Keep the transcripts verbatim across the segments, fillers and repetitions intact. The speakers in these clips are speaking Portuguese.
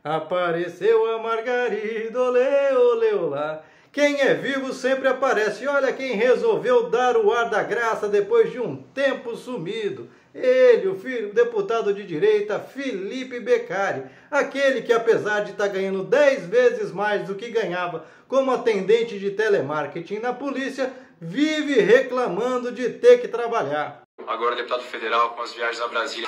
Apareceu a Margarida, olê, olê, olá. Quem é vivo sempre aparece. Olha quem resolveu dar o ar da graça depois de um tempo sumido. Ele, o filho, o deputado de direita, Felipe Beccari. Aquele que, apesar de estar ganhando dez vezes mais do que ganhava como atendente de telemarketing na polícia, vive reclamando de ter que trabalhar. Agora deputado federal com as viagens a Brasília.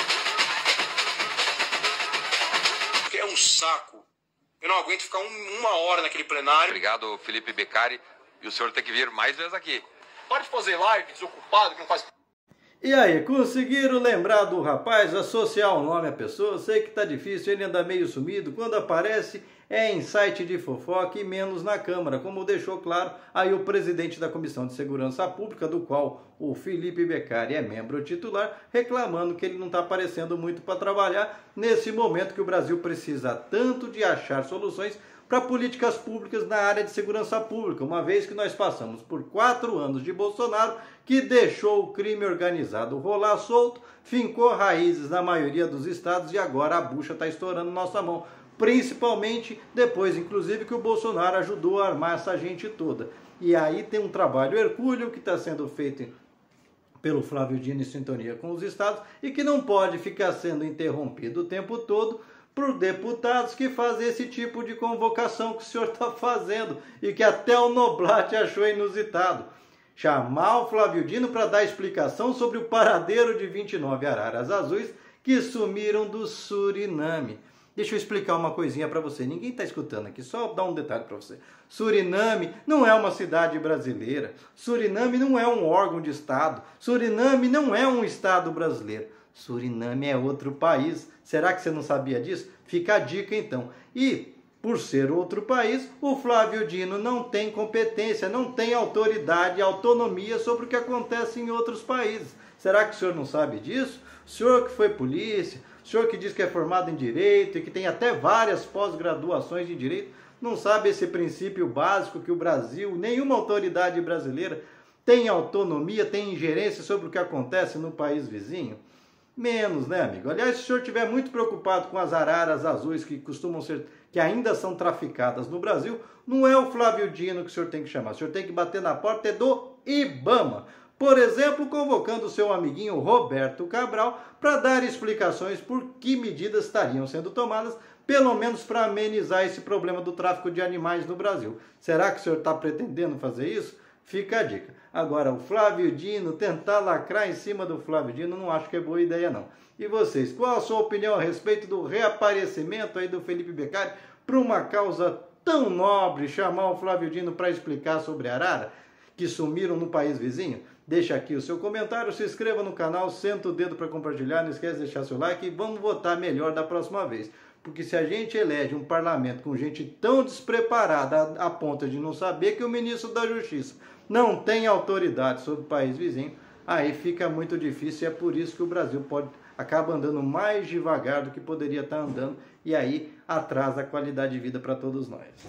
É um saco. Eu não aguento ficar um, uma hora naquele plenário. Obrigado, Felipe Beccari. E o senhor tem que vir mais vezes aqui. Pode fazer live, desocupado, que não faz... E aí, conseguiram lembrar do rapaz, associar o nome à pessoa? Eu sei que tá difícil, ele anda meio sumido. Quando aparece é em site de fofoca e menos na Câmara, como deixou claro aí o presidente da Comissão de Segurança Pública, do qual o Felipe Beccari é membro titular, reclamando que ele não está aparecendo muito para trabalhar nesse momento que o Brasil precisa tanto de achar soluções para políticas públicas na área de segurança pública, uma vez que nós passamos por quatro anos de Bolsonaro, que deixou o crime organizado rolar solto, fincou raízes na maioria dos estados e agora a bucha está estourando nossa mão. Principalmente depois, inclusive, que o Bolsonaro ajudou a armar essa gente toda. E aí tem um trabalho hercúleo que está sendo feito pelo Flávio Dino em sintonia com os estados e que não pode ficar sendo interrompido o tempo todo por deputados que fazem esse tipo de convocação que o senhor está fazendo e que até o Noblat achou inusitado. Chamar o Flávio Dino para dar explicação sobre o paradeiro de vinte e nove araras azuis que sumiram do Suriname. Deixa eu explicar uma coisinha para você. Ninguém está escutando aqui, só dar um detalhe para você. Suriname não é uma cidade brasileira. Suriname não é um órgão de Estado. Suriname não é um Estado brasileiro. Suriname é outro país. Será que você não sabia disso? Fica a dica então. E, por ser outro país, o Flávio Dino não tem competência, não tem autoridade e autonomia sobre o que acontece em outros países. Será que o senhor não sabe disso? O senhor que foi polícia, o senhor que diz que é formado em Direito e que tem até várias pós-graduações em Direito, não sabe esse princípio básico que o Brasil, nenhuma autoridade brasileira tem autonomia, tem ingerência sobre o que acontece no país vizinho? Menos, né, amigo? Aliás, se o senhor estiver muito preocupado com as araras azuis que costumam ser, que ainda são traficadas no Brasil, não é o Flávio Dino que o senhor tem que chamar. O senhor tem que bater na porta é do IBAMA. Por exemplo, convocando o seu amiguinho Roberto Cabral para dar explicações por que medidas estariam sendo tomadas, pelo menos para amenizar esse problema do tráfico de animais no Brasil. Será que o senhor está pretendendo fazer isso? Fica a dica. Agora, o Flávio Dino, tentar lacrar em cima do Flávio Dino, não acho que é boa ideia, não. E vocês, qual a sua opinião a respeito do reaparecimento aí do Felipe Beccari para uma causa tão nobre, chamar o Flávio Dino para explicar sobre arara, que sumiram no país vizinho? Deixa aqui o seu comentário, se inscreva no canal, senta o dedo para compartilhar, não esquece de deixar seu like e vamos votar melhor da próxima vez. Porque se a gente elege um parlamento com gente tão despreparada a, a ponto de não saber que o ministro da Justiça não tem autoridade sobre o país vizinho, aí fica muito difícil e é por isso que o Brasil pode acaba andando mais devagar do que poderia estar andando e aí atrasa a qualidade de vida para todos nós.